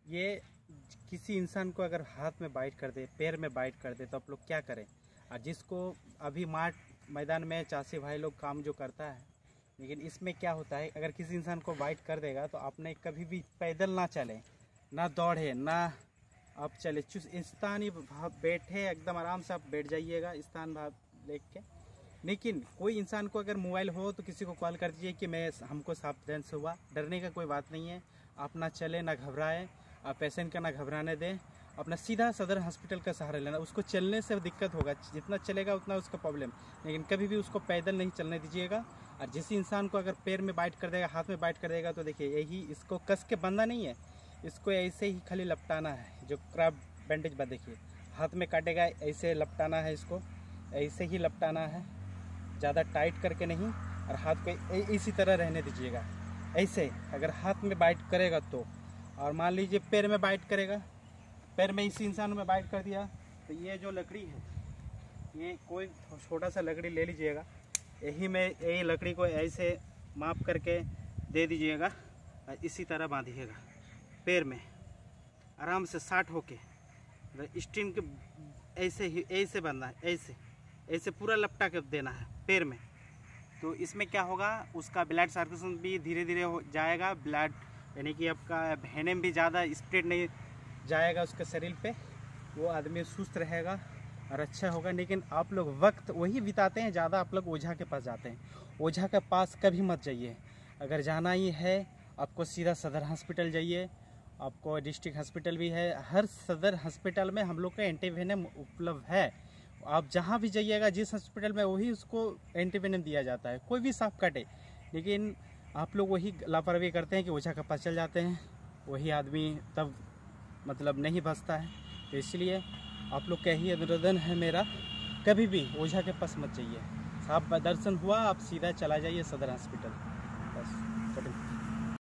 ये किसी इंसान को अगर हाथ में बाइट कर दे, पैर में बाइट कर दे, तो आप लोग क्या करें? और जिसको अभी मैदान में चाषी भाई लोग काम जो करता है, लेकिन इसमें क्या होता है, अगर किसी इंसान को बाइट कर देगा तो आपने कभी भी पैदल ना चले, ना दौड़े, ना आप चले, स्थान ही बैठे, एकदम आराम से आप बैठ जाइएगा स्थान भाव लेके के। लेकिन कोई इंसान को अगर मोबाइल हो तो किसी को कॉल कर दीजिए कि हमको सावधान से हुआ। डरने का कोई बात नहीं है, आप ना चले ना घबराएं, आप पेशेंट का ना घबराने दें, अपना सीधा सदर हॉस्पिटल का सहारा लेना। उसको चलने से दिक्कत होगा, जितना चलेगा उतना उसका प्रॉब्लम, लेकिन कभी भी उसको पैदल नहीं चलने दीजिएगा। और जिस इंसान को अगर पैर में बाइट कर देगा, हाथ में बाइट कर देगा, तो देखिए यही, इसको कस के बंधा नहीं है, इसको ऐसे ही खाली लपटाना है। जो क्रैब बैंडेज बा देखिए, हाथ में काटेगा ऐसे लपटाना है, इसको ऐसे ही लपटाना है, ज़्यादा टाइट करके नहीं। और हाथ को इसी तरह रहने दीजिएगा ऐसे। अगर हाथ में बाइट करेगा तो, और मान लीजिए पैर में बाइट करेगा, पैर में इसी इंसान में बाइट कर दिया, तो ये जो लकड़ी है, ये कोई छोटा सा लकड़ी ले लीजिएगा, यही लकड़ी को ऐसे माप करके दे दीजिएगा और इसी तरह बांधिएगा पैर में, आराम से 60 होके स्टीम के ऐसे ही ऐसे बांधना है, ऐसे पूरा लपटा के देना है पैर में। तो इसमें क्या होगा, उसका ब्लड सर्कुलेशन भी धीरे धीरे हो जाएगा, ब्लड यानी कि आपका वेनम भी ज़्यादा स्प्रेड नहीं जाएगा उसके शरीर पे, वो आदमी सुस्त रहेगा और अच्छा होगा। लेकिन आप लोग वक्त वही बिताते हैं ज़्यादा, आप लोग ओझा के पास जाते हैं। ओझा के पास कभी मत जाइए। अगर जाना ही है आपको सीधा सदर हॉस्पिटल जाइए, आपको डिस्ट्रिक्ट हॉस्पिटल भी है, हर सदर हॉस्पिटल में हम लोग का एंटीवेनम उपलब्ध है। आप जहाँ भी जाइएगा, जिस हॉस्पिटल में, वही उसको एंटीवेनम दिया जाता है, कोई भी सांप काटे। लेकिन आप लोग वही लापरवाही करते हैं कि ओझा के पास चल जाते हैं, वही आदमी तब मतलब नहीं बचता है। तो इसलिए आप लोग का यही अनुरोधन है मेरा, कभी भी ओझा के पास मत जाइए। सांप दर्शन हुआ, आप सीधा चला जाइए सदर हॉस्पिटल, बस।